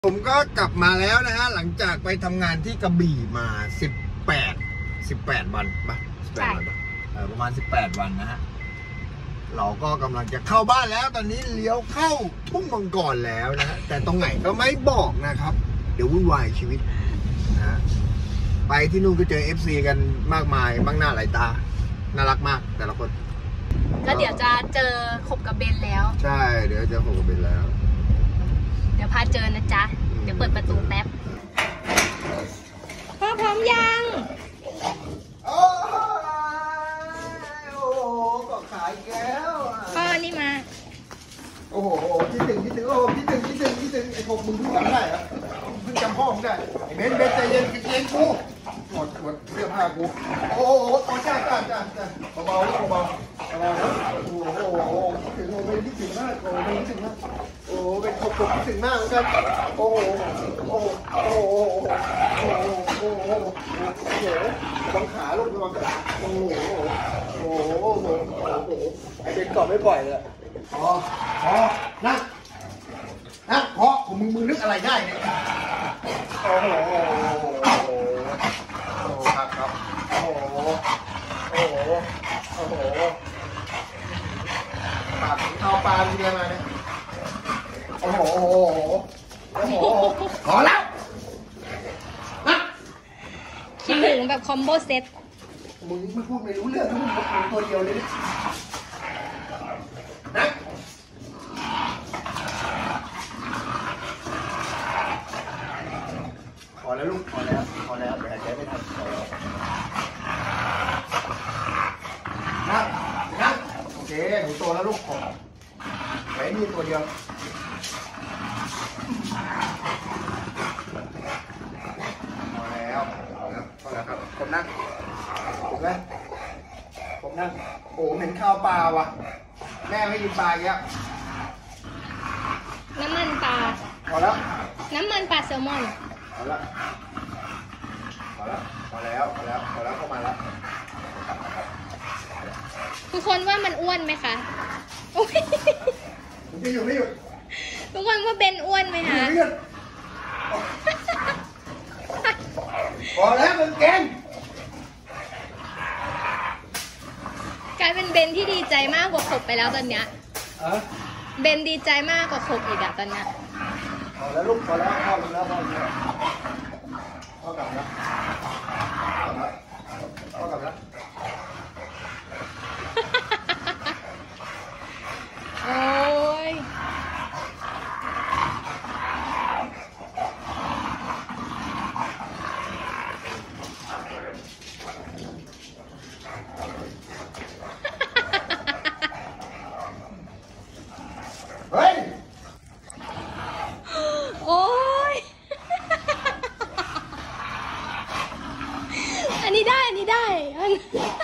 ผมก็กลับมาแล้วนะฮะหลังจากไปทำงานที่กระบี่มา18 วันปะ18 วันปะประมาณ18 วันนะฮะเราก็กำลังจะเข้าบ้านแล้วตอนนี้เลี้ยวเข้าทุ่งมังกรแล้วนะฮะแต่ตรงไหนก็ไม่บอกนะครับเดี๋ยววุ่นวายชีวิตนะฮะไปที่นู่นก็เจอ FC กันมากมายบ้างหน้าหลายตาน่ารักมากแต่ละคนแล้วเดี๋ยวจะเจอขบกับเบนแล้วใช่เดี๋ยวจะผมกับเบนแล้วเดี๋ยวพาเจอนะจ๊ะเดี๋ยวเปิดประตูแป๊บพ่อพร้อมยังโอ้โหก็ขายแก้วพ่อนี่มาโอ้โหคิดถึงโอ้คิดถึงไอ้พวกมึงเพิ่งจำได้เหรอเพิ่งจำพ่อมึงได้ไอ้เบนใจเย็นกูหมดเสื้อผ้ากูโอ้โหจ้าเบาโอ้โหคิดถึงโอ้เป็นคิดถึงมากโอ้เป็นคิดถึงมากโอ้เป็นขบคิดถึงมากเหมือนกันโอ้บังขาลูกบังขาโอ้ไอเบนกอดไม่ปล่อยเลยพอนั่งพอมึงนึกอะไรได้เนี่ยโอ้โหครับโอ้โหปากเอาปลาเรียมาเนี่ยโอ้โหพอแล้วนะคิดถึงแบบคอมโบเซ็ตมึงไม่พูดไม่รู้เรื่องมึงบอกตัวเดียวเลยนะพอแล้วลูกพอแล้วเดี๋ยวหายใจไม่ทันพอแล้วนะโอเคหนูโตแล้วลูกผมไว้นี่ตัวเดียวพอแล้วครับผมนั่งถูกไหมผมนั่งโอ้เห็นข้าวปลาว่ะแม่ไม่กินปลาเยอะน้ำมันปลาพอแล้วน้ำมันปลาแซลมอนพอแล้วเข้ามาแล้วทุกคนว่ามันอ้วนไหมคะไม่หยุดทุกคนว่าเบนอ้วนไหมคะพอแล้วมึงเก่งกลายเป็นเบนที่ดีใจมากกว่าขบไปแล้วตอนเนี้ยเบนดีใจมากกว่าขบอีกอะตอนเนี้ยพอแล้วลูกพอแล้วพ่อกลับแล้วพ่อกลับแล้วโอ้ยเฮ้ยโอ้ยอันนี้ได้